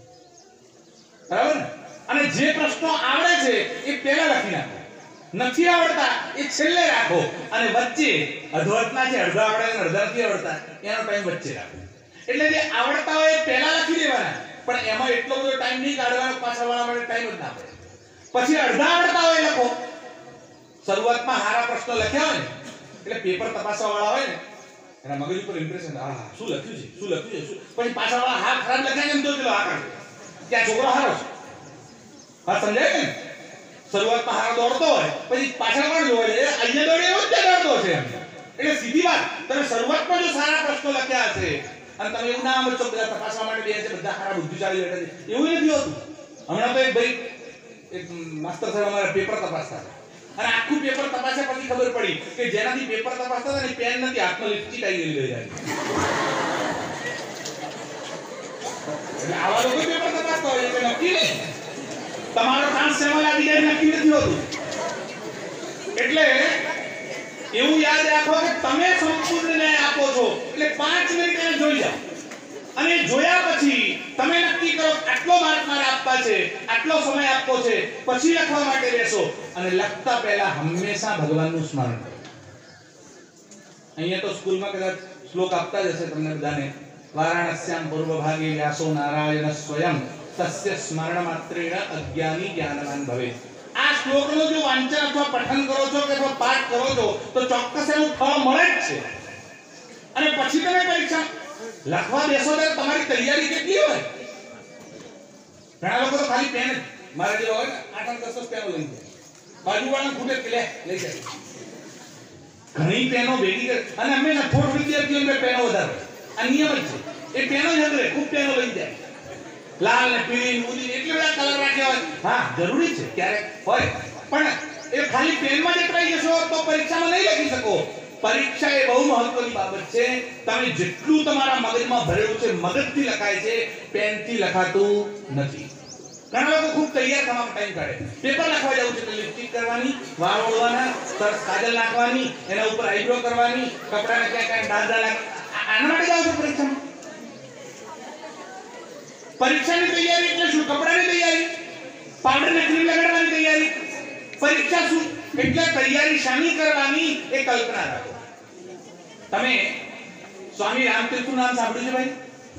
બરાબર ને? અને જે પ્રશ્નો આવડે છે એ પહેલા લખી નાખો, નથી આવડતા એ છેલ્લે રાખો, અને વચ્ચે અધવટના છે, અડધા આવડે અને અડધા નથી આવડતા એનો ટાઈમ વચ્ચે રાખો. એટલે જે આવડતા હોય એ પહેલા લખી દેવાના, પણ એમાં એટલો બધો ટાઈમ નહીં કાઢવાનો, પાછળવાળા માટે ટાઈમ જ ના પડે. પછી અડધા આવડતા હોય લખો. શરૂઆતમાં સારા પ્રશ્નો લખ્યા હોય ને એટલે પેપર તપાસવા વાળા હોય ને એના મગજ ઉપર ઇમ્પ્રેશન, હા શું લખ્યું છે, શું લખ્યું છે, શું. પછી પાછળવાળા હા ખરાબ લખ્યા એમ તો પેલો હા કાઢે કે આ છોકરો સારો છે. હા, સમજાય ને? શરૂઆતમાં હારો દોડતો હોય પછી પાછળ કોણ જોવે છે? અહીંયા દોડે એવો જ દોડતો છે એમ. એટલે સીધી વાત, તમે શરૂઆતમાં જો સારા પ્રશ્નો લખ્યા હશે અને તમે એવું ના સમજો બધા તપાસવા માટે બે છે બધા સારા બુદ્ધિશાળી બેઠા છે, એવું નથી હોતું. હમણાં તો એક ભાઈ એક માસ્ટર સાહેબ અમારા પેપર તપાસતા હતા અને આખું પેપર તપાસ્યા પછી ખબર પડી કે જેનાથી પેપર તપાસતા હતા ને પેન નથી, હાથમાં લિપસ્ટિક આવી ગઈ જાય. એટલે આવા લોકો પેપર તપાસતા હોય એટલે નક્કી નહીં. તમારો ચાન્સ સેમાં લાગી જાય નક્કી નથી હોતું. એટલે એવું યાદ રાખો કે તમે સંપૂર્ણ ન્યાય આપો છો એટલે પાંચ મિનિટ એને જોઈ જાઓ અને જોયા પછી તમે નક્કી કરો આટલો માર્ક મારે આપવા છે, આટલો સમય આપવો છે, પછી લખવા માટે બેસો અને લખતા પહેલા હંમેશા ભગવાનનું સ્મરણ કરો. અહીંયા તો સ્કૂલમાં કદાચ શ્લોક આપતા જ હશે તમને બધાને, વારાણસ્યામ પૂર્વ ભાગે વ્યાસો નારાયણ સ્વયં તસ્ય સ્મરણ માત્રેણ અજ્ઞાની જ્ઞાનવાન ભવે. આ શ્લોકનો જો વાંચન અથવા પઠન કરો છો કે અથવા પાઠ કરો છો તો ચોક્કસ એનું ફળ મળે જ છે. અને પછી તમે પરીક્ષા લખવા બેસો ત્યારે તમારી તૈયારી કેટલી હોય? ઘણા લોકો તો ખાલી પેન જ મારા જેવા હોય ને આઠ આઠ દસ દસ પેનો લઈ જાય, બાજુવાળાને ખૂટે કે લે લઈ જાય. ઘણી પેનો ભેગી કરે અને હંમેશા થોડ વિદ્યાર્થીઓને પેનો વધારે આ નિયમ જ છે. એ પેનો જ હંગરે ખૂબ પેનો લઈ જાય, લાલ ને પીળી ઉડી એટલે બધા કલર રાખ્યા હોય. હા જરૂરી છે ક્યારેક હોય, પણ એ ખાલી પેનમાં જ અટવાઈ જશો તો પરીક્ષામાં નહીં લખી શકો. પરીક્ષા એ બહુ મહત્વની બાબત છે. તમે જેટલું તમારા મગજમાં ભરેલું છે મગજથી લખાય છે, પેનથી લખાતું નથી. ઘણા લોકો ખૂબ તૈયાર થવામાં ટાઈમ કાઢે, પેપર લખવા જવું છે તો લિપસ્ટિક કરવાની, વાળ ઓળવાના, સરસ કાજલ નાખવાની, એના ઉપર આઈબ્રો કરવાની, કપડાને ક્યાં ક્યાં ડાઘ ડાઘ આના માટે જાવ છો પરીક્ષામાં. પરીક્ષાની તૈયારી એટલે શું? કપડાની તૈયારી, પાવડર ને ક્રીમ લગાડવાની તૈયારી. પરીક્ષા શું એટલે તૈયારી શાની કરવાની એ કલ્પના રાખો. તમે સ્વામી રામતીર્થનું નામ સાંભળ્યું છે ભાઈ?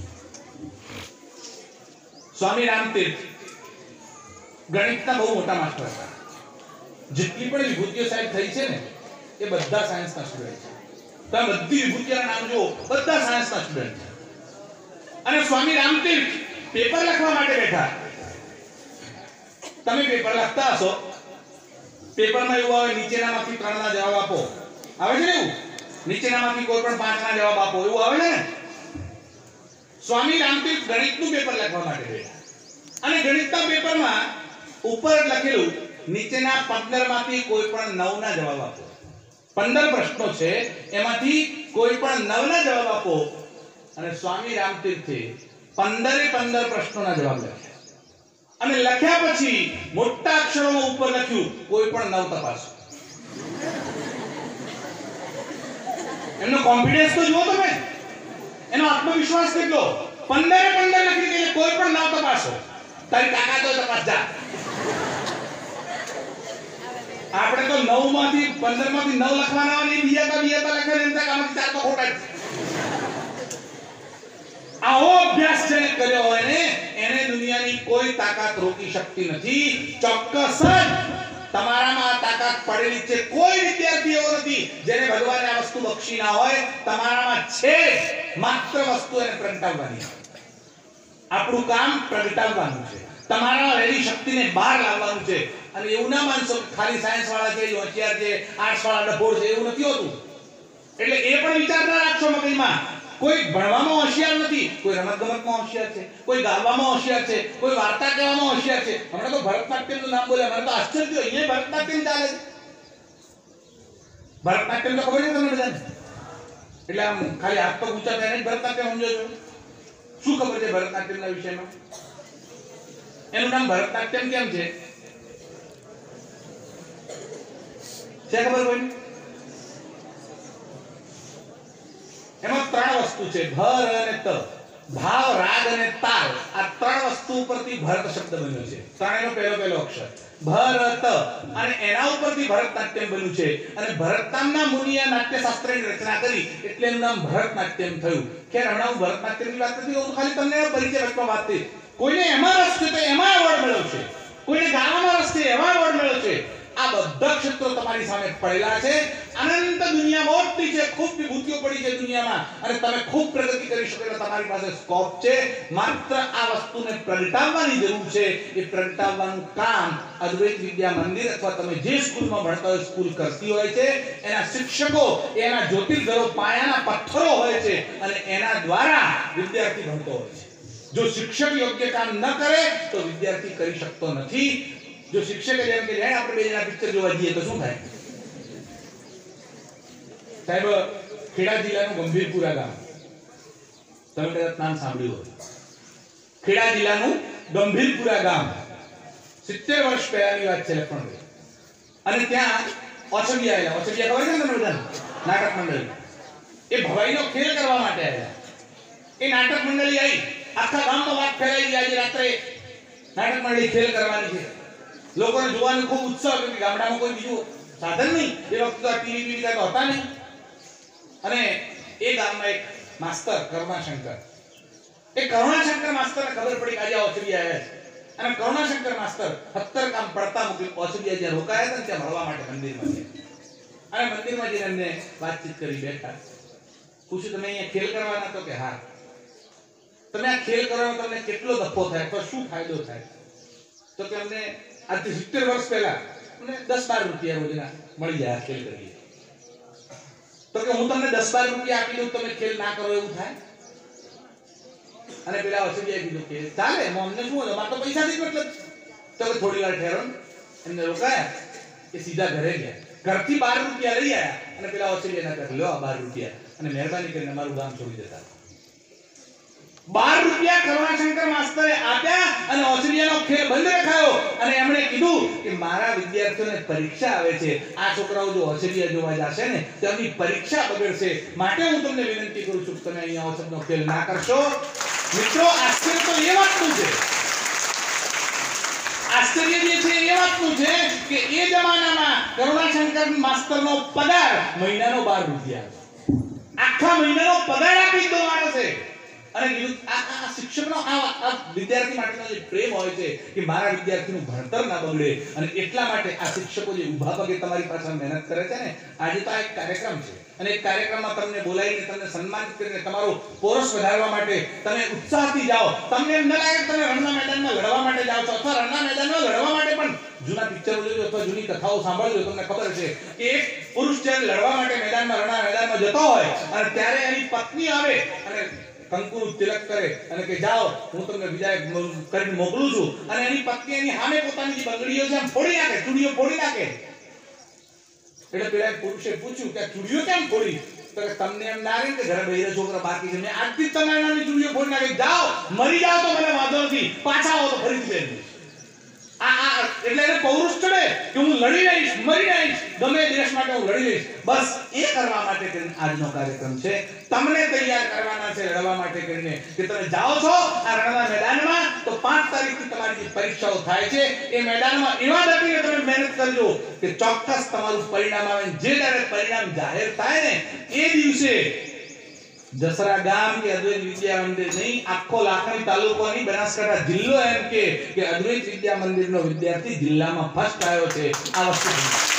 સ્વામી રામતીર્થ ગણિતના બહુ મોટા માસ્ટર હતા. જેટલી પણ વિભૂતિઓ સાહેબ થઈ છે ને એ બધા સાયન્સના સ્ટુડન્ટ છે. તમે બધી વિભૂતિઓના નામ જુઓ, બધા સાયન્સના સ્ટુડન્ટ છે. અને સ્વામી રામતીર્થ પેપર લખવા માટે બેઠા. તમે પેપર લખતા હશો, પેપરમાં એવું આવે નીચેનામાંથી ત્રણના જવાબ આપો, આવે છે ને એવું? નીચેનામાંથી કોઈ પણ પાંચના જવાબ આપો, એવું આવે ને? સ્વામી રામતીર્થ ગણિતનું પેપર લખવા માટે બેઠા અને ગણિતના પેપરમાં ઉપર લખેલું નીચેના પંદર માંથી કોઈ પણ નવ ના જવાબ આપો. પંદર પ્રશ્નો છે, એમાંથી કોઈ પણ નવ ના જવાબ આપો. અને સ્વામી રામતીર્થે પંદરે પંદર પ્રશ્નોના જવાબ લખ્યા અને લખ્યા પછી મોટા અક્ષરોમાં ઉપર લખ્યું કોઈ પણ નવ તપાસો. એમનો કોન્ફિડન્સ તો જુઓ તમે, એનો આત્મવિશ્વાસ કેટલો. પંદરે પંદર લખી દે કોઈ પણ નવ તપાસો, તારી તાકાત હોય તપાસ જા. આપણે તો નવ માંથી પંદર માંથી નવ લખવાના હોય ને બીજા બીજા લખે ને એમ આમાંથી ચાર તો ખોટા જ. આવો અભ્યાસ જેને કર્યો હોય ને એને દુનિયાની કોઈ તાકાત રોકી શકતી નથી. ચોક્કસ જ તમારામાં આ તાકાત પડેલી છે. કોઈ વિદ્યાર્થી એવો નથી જેને ભગવાને આ વસ્તુ બક્ષી ના હોય. તમારામાં છે, માત્ર વસ્તુ એને પ્રગટાવવાની. આપણું કામ પ્રગટાવવાનું છે, તમારામાં રહેલી શક્તિને બહાર લાવવાનું છે. અને એવું ના માનશો કે ખાલી સાયન્સ વાળા છે, હોશિયાર છે, આર્ટ્સ વાળા ડફોડ છે, એવું નથી હોતું. એટલે એ પણ વિચાર ના રાખશો મગજમાં. કોઈ ભણવામાં હોશિયાર નથી, કોઈ રમતગમતમાં હોશિયાર છે, કોઈ ગાવામાં હોશિયાર છે, કોઈ વાર્તા કહેવામાં હોશિયાર છે. હમણાં તો ભરતનાટ્યમનું નામ બોલ્યા, મને તો આશ્ચર્ય થયું, અહીંયા ભરતનાટ્યમ ચાલે છે. ભરતનાટ્યમ તો ખબર છે તમને બધાને? એટલે આમ ખાલી હાથ પગ ઊંચા થઈને ભરતનાટ્યમ સમજો છો? શું ખબર છે ભરતનાટ્યમના વિષયમાં? એનું નામ ભરતનાટ્યમ કેમ છે? છે ખબર કોઈ? એમાં ત્રણ વસ્તુ છે, ભર અને ત. ભાવ, રાગ અને તાલ. આ ત્રણ વસ્તુ ઉપરથી ભરત શબ્દ બન્યો છે. ત્રણેયનો પહેલો પહેલો અક્ષર ભરત અને એના ઉપરથી ભરતનાટ્યમ બન્યું છે. અને ભરતનામના મુનિએ નાટ્યશાસ્ત્રની રચના કરી એટલે એનું નામ ભરતનાટ્યમ થયું. ખેર હમણાં હું ભરતનાટ્યમની વાત નથી કરું, ખાલી તમને પરિચય વચમાં વાત થઈ. કોઈને એમાં રસ છે તો એમાં એવોર્ડ મળ્યો છે, કોઈને ગાવામાં રસ છે એમાં એવોર્ડ મળ્યો છે. આ બધા ક્ષેત્રો તમારી સામે પડેલા છે. અનંત દુનિયા મોટી છે, ખૂબ વિભૂતિઓ પડી છે દુનિયામાં અને તમે ખૂબ પ્રગતિ કરી શકો એટલે તમારી પાસે સ્કોપ છે. માત્ર આ વસ્તુને પ્રગટાવવાની જરૂર છે. એ પ્રગટાવવાનું કામ અદ્વૈત વિદ્યા મંદિર અથવા તમે જે સ્કૂલમાં ભણતા હોય સ્કૂલ કરતી હોય છે. એના શિક્ષકો એના જ્યોતિર્ગરો પાયાના પથ્થરો હોય છે અને એના દ્વારા વિદ્યાર્થી ભણતો હોય છે. જો શિક્ષક યોગ્ય કામ ન કરે તો વિદ્યાર્થી કરી શકતો નથી. જો શિક્ષક જેમ કે જાય આપણે બે જણા પિક્ચર જોવા જઈએ તો શું થાય? સાહેબ ખેડા જિલ્લાનું ગંભીરપુરા ગામ, તમે કદાચ નામ સાંભળ્યું હોય. ખેડા જિલ્લાનું ગંભીરપુરા ગામ સિત્તેર વર્ષ પહેલાની વાત છે લખમણભાઈ. અને ત્યાં ઓછબિયા આવેલા. ઓછબિયા ખબર છે ને તમને બધાને? નાટક મંડળી. એ ભવાઈનો ખેલ કરવા માટે આવ્યા. એ નાટક મંડળી આવી, આખા ગામમાં વાત ફેલાઈ ગઈ આજે રાત્રે નાટક મંડળી ખેલ કરવાની છે. લોકોને જોવાનો ખૂબ ઉત્સાહ હતો કે ગામડામાં કોઈ બીજું સાધન નહીં, એ વખતે તો ટીવી ટીવી કાંઈ હતા નહીં. અને એ ગામમાં એક માસ્તર કરુણાશંકર, એ કરુણાશંકર માસ્તરને ખબર પડી કે આજે ઓછબિયા આવ્યા છે. અને કરુણાશંકર માસ્તર સત્તર કામ પડતા મૂકી ઓછબિયા જ્યાં રોકાયા હતા ત્યાં મળવા માટે મંદિરમાં ગયા. અને મંદિરમાં જઈને એમને વાતચીત કરી બેઠા. પૂછ્યું તમે અહીંયા ખેલ કરવાના? તો કે હા. તમે આ ખેલ કરવાનો તમને કેટલો ધપ્પો થાય તો શું ફાયદો થાય? તો કે અમને આજથી સિત્તેર વર્ષ પહેલા અમને દસ બાર રૂપિયા રોજના મળી જાય ખેલ કરીએ. તો કે હું તમને દસ બાર રૂપિયા આપી દઉં, તમે ખેલ ના કરો એવું થાય? અને પેલા ઓછબિયાએ કીધું કે ચાલે, અમને શું હોય, અમારે તો પૈસાથી જ મતલબ. તો કે થોડી વાર ઠેરો, એમને રોકાયા, એ સીધા ઘરે ગયા. ઘરથી બાર રૂપિયા લઈ આવ્યા અને પેલા ઓછબિયાના કહે લો આ બાર રૂપિયા અને મહેરબાની કરીને અમારું ગામ છોડી દેતા. બાર રૂપિયા કરુણાશંકર માસ્તરે આપ્યા અને ઓછબિયાનો ખેલ બંધ રખાયો. અને એમણે કીધું કે મારા વિદ્યાર્થીઓને પરીક્ષા આવે છે, આ છોકરાઓ જો ઓછબિયા જોવા જશે ને તો એમની પરીક્ષા બગડશે, માટે હું તમને વિનંતી કરું છું કે તમે અહીંયા ઓછબનો ખેલ ના કરશો. મિત્રો, આશ્ચર્ય તો એ વાતનું છે, આશ્ચર્ય જે છે એ વાતનું છે કે એ જમાનામાં કરુણાશંકર માસ્તરનો પગાર મહિનાનો બાર રૂપિયા, આખા મહિનાનો પગાર આપી દો માણસે. અને કીધું આ આ શિક્ષકનો આ વિદ્યાર્થી માટેનો જે પ્રેમ હોય છે કે મારા વિદ્યાર્થીનું ભણતર ના બગડે, અને એટલા માટે આ શિક્ષકો જે ઊભા પગે તમારી પાછળ મહેનત કરે છે ને, આજે તો આ એક કાર્યક્રમ છે. અને એક કાર્યક્રમમાં તમને બોલાવીને તમને સન્માનિત કરીને તમારો પોરસ વધારવા માટે તમે ઉત્સાહથી જાઓ. તમને એમ ન લાગે તમે રણના મેદાનમાં લડવા માટે જાઓ છો, અથવા રણના મેદાનમાં લડવા માટે પણ જૂના પિક્ચરો જોજો અથવા જૂની કથાઓ સાંભળજો, તમને ખબર છે કે એક પુરુષ જ્યારે લડવા માટે મેદાનમાં રણના મેદાનમાં જતો હોય અને ત્યારે એની પત્ની આવે અને કંકુ તિલક કરે અને કે જાઓ હું તમને વિદાય કરીને મોકલું છું. અને એની પત્ની એની સામે પોતાની જે બંગડીઓ છે એમ ફોડી નાખે, ચૂડીઓ ફોડી નાખે. એટલે પેલા પુરુષે પૂછ્યું કે ચૂડીઓ કેમ ફોડી? તો કે તમને એમ ના રહે કે ઘરે બૈરા છોકરા બાકી છે, મેં આજથી જ તમારી નામની ચૂડીઓ ફોડી નાખી. જાઓ, મરી જાઓ તો મને વાંધો નથી, પાછા આવો તો ફરીથી પહેરી. આ આ એટલે એને પૌરુષ ચડે કે હું લડી લઈશ, મરી જઈશ, ગમે દેશ માટે હું લડી લઈશ. બસ એ કરવા માટે કરીને આજનો કાર્યક્રમ છે. તમને તૈયાર કરવાના છે લડવા માટે કરીને કે તમે જાઓ છો આ રણના મેદાનમાં તો પાંચ તારીખથી તમારી જે પરીક્ષાઓ થાય છે એ મેદાનમાં એવા ડટીને તમે મહેનત કરજો કે ચોક્કસ તમારું પરિણામ આવે. જે ડાયરેક્ટ પરિણામ જાહેર થાય ને એ દિવસે જસરા ગામ કે અદ્વૈત વિદ્યા મંદિર નહીં, આખો લાખણી તાલુકો નહીં, બનાસકાંઠા જિલ્લો એમ કે કે અદ્વૈત વિદ્યા મંદિરનો વિદ્યાર્થી જિલ્લામાં ફર્સ્ટ આવ્યો છે. આ વસ્તુ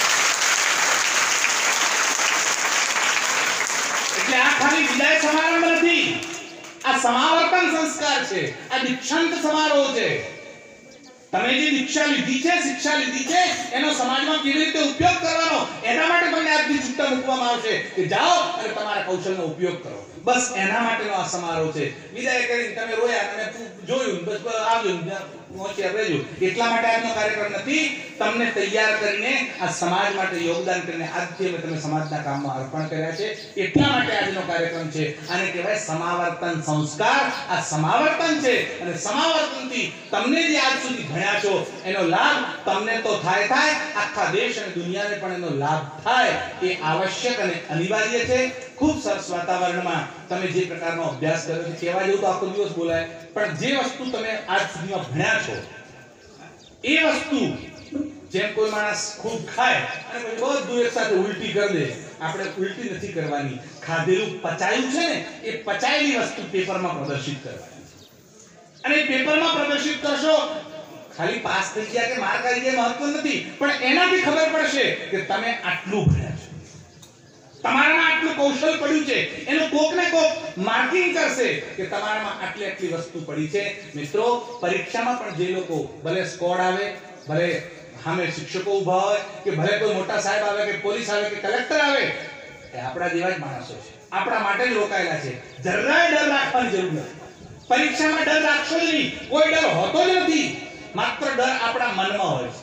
એટલે આ ખાલી વિદાય સમારંભ નથી, આ સમાવર્તન સંસ્કાર છે, આ દીક્ષાંત સમારોહ છે. તમે જે દીક્ષા લીધી છે, શિક્ષા લીધી છે, એનો સમાજમાં કેવી રીતે ઉપયોગ કરવાનો એના માટે તમને આજથી ચિંતા મૂકવામાં આવશે કે જાઓ અને તમારા કૌશલનો ઉપયોગ કરો. બસ એના માટેનો આ સમારોહ છે. વિદાય કરીને તમે રોયા અને જોયું બસ આવજો પહોંચ્યા રહેજો એટલા માટે આજનો કાર્યક્રમ નથી. તમને તૈયાર કરીને આ સમાજ માટે યોગદાન કરીને આજથી અમે તમે સમાજના કામમાં અર્પણ કર્યા છે એટલા માટે આજનો કાર્યક્રમ છે. આને કહેવાય સમાવર્તન સંસ્કાર. આ સમાવર્તન છે અને સમાવર્તનથી તમને જે આજ સુધી ભણ્યા છો એનો લાભ તમને તો થાય થાય આખા દેશ અને દુનિયાને પણ એનો લાભ થાય એ આવશ્યક અને અનિવાર્ય છે. ખૂબ સરસ વાતાવરણમાં તમે જે પ્રકારનો અભ્યાસ કર્યો છે, કહેવા જેવું તો આખો દિવસ બોલાય, પણ જે વસ્તુ તમે આજ સુધીમાં ભણ્યા છો એ વસ્તુ જેમ કોઈ માણસ ખૂબ ખાય અને પછી બધું એક સાથે ઉલટી કરી દે, આપણે ઉલટી નથી કરવાની. ખાધેલું પચાયું છે ને એ પચાયેલી વસ્તુ પેપરમાં પ્રદર્શિત કરવાની અને પેપરમાં પ્રદર્શિત કરશો. ખાલી પાસ થઈ ગયા કે માર્ક આવી ગયા મહત્વ નથી, પણ એનાથી ખબર પડશે કે તમે આટલું ભણ્યા છો, તમારામાં આટલું કૌશલ પડ્યું છે. એનું કોક ને કોક માર્કિંગ કરશે કે તમારામાં આટલી આટલી વસ્તુ પડી છે. મિત્રો, પરીક્ષામાં પણ જે લોકો ભલે સ્કોડ આવે, ભલે સામે શિક્ષકો ઊભા હોય કે ભલે કોઈ મોટા સાહેબ આવે કે પોલીસ આવે કે કલેક્ટર આવે, એ આપણા જેવા જ માણસો છે, આપણા માટે જ રોકાયેલા છે. જરાય ડર રાખવાની જરૂર નથી. પરીક્ષામાં ડર રાખશો જ નહીં, કોઈ ડર હોતો જ નથી. માત્ર ડર આપણા મનમાં હોય છે.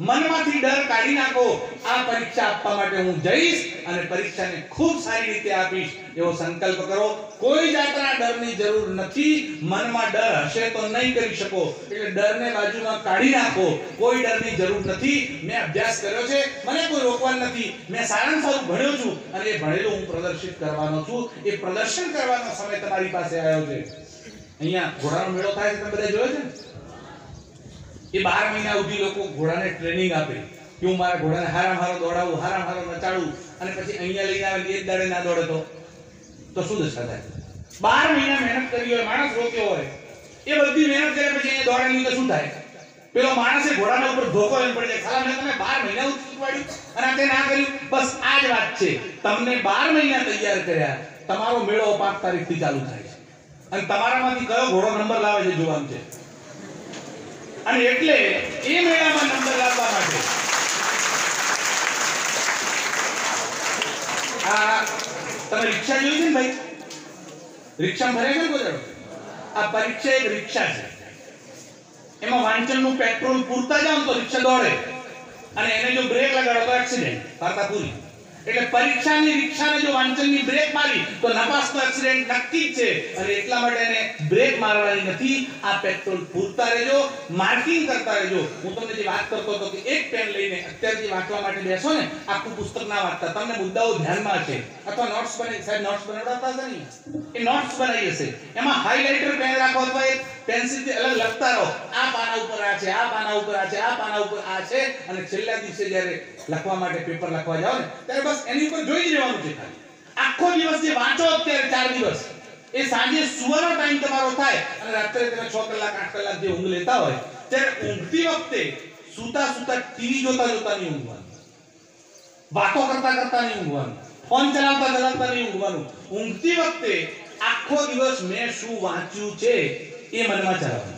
મનમાંથી ડર કાઢી નાખો. આ પરીક્ષા આપવા માટે હું જઈશ અને પરીક્ષાને ખૂબ સારી રીતે આપીશ એવો સંકલ્પ કરો. કોઈ જાતના ડરની જરૂર નથી. મનમાં ડર હશે તો નહીં કરી શકો, એટલે ડરને બાજુમાં કાઢી નાખો. કોઈ ડરની જરૂર નથી. મેં અભ્યાસ કર્યો છે, મને કોઈ રોકવાનું નથી. મેં સારામાં સારું ભણ્યો છું અને એ ભણેલું હું પ્રદર્શિત કરવાનો છું. એ પ્રદર્શન કરવાનો સમય તમારી પાસે આવ્યો છે. અહીંયા ઘોડાનો મેળો થાય છે, તમે બધા જોયો છે ને? એ બાર મહિના સુધી લોકો ઘોડાને ટ્રેનિંગ આપે કે હું મારા ઘોડાને હારામાં હારો દોડાવું, હારામાં હારો નચાડું, અને પછી અહીંયા લઈને આવે એક દાડે ના દોડે તો તો શું દશા થાય? બાર મહિના મહેનત કરી હોય, માણસ રોક્યો હોય, એ બધી મહેનત કરે પછી અહીંયા દોડે નહીં તો શું થાય? પેલો માણસે ઘોડાના ઉપર ધોકો લઈને પડી જાય. ખાલા મેં તમે બાર મહિના શીખવાડ્યું અને આ તે ના કર્યું. બસ આ જ વાત છે. તમને બાર મહિના તૈયાર કર્યા, તમારો મેળો પાંચ તારીખથી ચાલુ થાય છે અને તમારામાંથી કયો ઘોડો નંબર લાવે છે જોવાનું છે. અને એટલે એ મેળામાં નંબર લાવવા માટે આ તમે રિક્ષા જોઈ છે ને ભાઈ? રિક્ષા ભરે છે કોઈ? આ પરીક્ષા એક રિક્ષા છે. એમાં વાંચનનું પેટ્રોલ પૂરતા જાવ તો રિક્ષા દોડે, અને એને જો બ્રેક લગાડો તો એક્સિડન્ટ, વાર્તા પૂરી. એટલે પરીક્ષાની રિક્ષાને જો વાંચનની બ્રેક મારી તો નપાસનો એક્સિડન્ટ નક્કી જ છે. અને એટલા માટે એને બ્રેક મારવાની નથી. આ પેટ્રોલ પૂરતા રહેજો, માર્કિંગ કરતા રહેજો. હું તમને જે વાત કરતો હતો કે એક પેન લઈને અત્યારે જે વાંચવા માટે બેસો ને, આખું પુસ્તક ના વાંચતા, તમને મુદ્દાઓ ધ્યાનમાં છે અથવા નોટ્સ બનાવી, સાહેબ નોટ્સ બનાવતા હશે ને, એ નોટ્સ બનાવી હશે. એમાં હાઇલાઇટર પેન રાખો અથવા એક પેન્સિલ થી અલગ લખતા રહો. આ પાના ઉપર આ છે, આ પાના ઉપર આ છે, આ પાના ઉપર આ છે. અને છેલ્લા દિવસે જ્યારે લખવા માટે પેપર લખવા જાઓ ને ત્યારે બસ એની ઉપર જોઈ જ રહેવાનું છે. ખાલી આખો દિવસ જે વાંચો અત્યારે ચાર દિવસ, એ સાંજે સુવાનો ટાઈમ તમારો થાય અને રાત્રે તમે છ કલાક આઠ કલાક જે ઊંઘ લેતા હોય, ત્યારે ઊંઘતી વખતે સૂતા સૂતા ટીવી જોતા જોતા નહીં ઊંઘવાનું, વાતો કરતા કરતા નહીં ઊંઘવાનું, ફોન ચલાવતા ચલાવતા નહીં ઊંઘવાનું. ઊંઘતી વખતે આખો દિવસ મેં શું વાંચ્યું છે એ મનમાં ચલાવવાનું.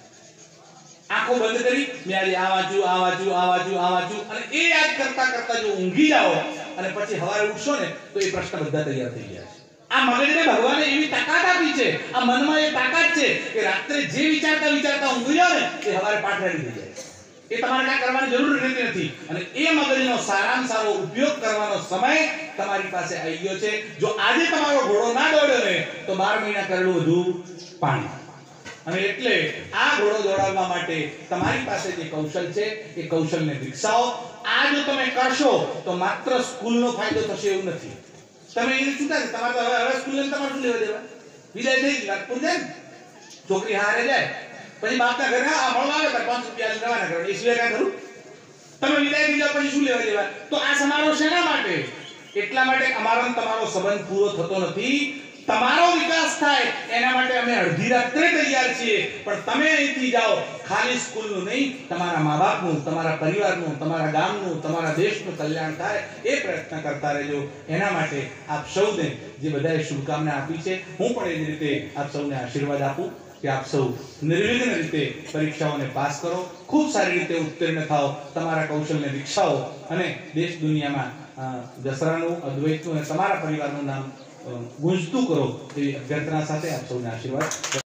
આંખો બંધ કરી મેં આજે આ વાંચ્યું, આ વાંચ્યું, આ વાંચ્યું, આ વાંચ્યું, અને એ યાદ કરતા કરતા જો ઊંઘી જાઓ અને પછી સવારે ઉઠશો ને તો એ પ્રશ્ન બધા તૈયાર થઈ ગયા છે. આ મગજને ભગવાને એવી તાકાત આપી છે, આ મનમાં એ તાકાત છે કે રાત્રે જે વિચારતા વિચારતા ઊંઘી જાઓ ને એ સવારે પાઠ રેડી થઈ જાય. એ તમારે કાંઈ કરવાની જરૂર રહેતી નથી. અને એ મગજનો સારામાં સારો ઉપયોગ કરવાનો સમય તમારી પાસે આવી ગયો છે. જો આજે તમારો ઘોડો ના દોડ્યો ને તો બાર મહિના કરેલું બધું પાણી. અને એટલે આ ઘોડો દોડાવવા માટે તમારી પાસે જે કૌશલ છે એ કૌશલને વિકસાવો. આ જો તમે કરશો તો માત્ર સ્કૂલનો ફાયદો થશે એવું નથી. તમે એને છૂટા છે, તમારે તો હવે હવે સ્કૂલને તમારે શું લેવા દેવા? વિદાય થઈ નાગપુર જાય, છોકરી હારે જાય, પછી બાપના ઘરે આ મળવા આવે તો પાંચ રૂપિયા લેવાના કરો, એ સિવાય કાંઈ કરું? તમે વિદાય થઈ જાવ પછી શું લેવા દેવા? તો આ સમારોહ શેના માટે? એટલા માટે અમારો તમારો સંબંધ પૂરો થતો નથી. તમારો વિકાસ થાય એના માટે અમે અડધી રાત્રે તૈયાર છીએ. પણ તમે અહીંથી જાઓ, ખાલી સ્કૂલનું નહીં, તમારા મા બાપનું, તમારા પરિવારનું, તમારા ગામનું, તમારા દેશનું કલ્યાણ થાય એ પ્રયત્ન કરતા રહેજો. એના માટે આપ સૌને જે બધાએ શુભકામના આપી છે, હું પણ એ જ રીતે આપ સૌને આશીર્વાદ આપું કે આપ સૌ નિર્વિઘ્ન રીતે પરીક્ષાઓને પાસ કરો, ખૂબ સારી રીતે ઉત્તીર્ણ થાઓ, તમારા કૌશલને વિકસાવો અને દેશ દુનિયામાં દસરાનું, અદ્વૈતનું અને તમારા પરિવારનું નામ ગુંજતું કરો એવી અભ્યર્થના સાથે આપ સૌને આશીર્વાદ.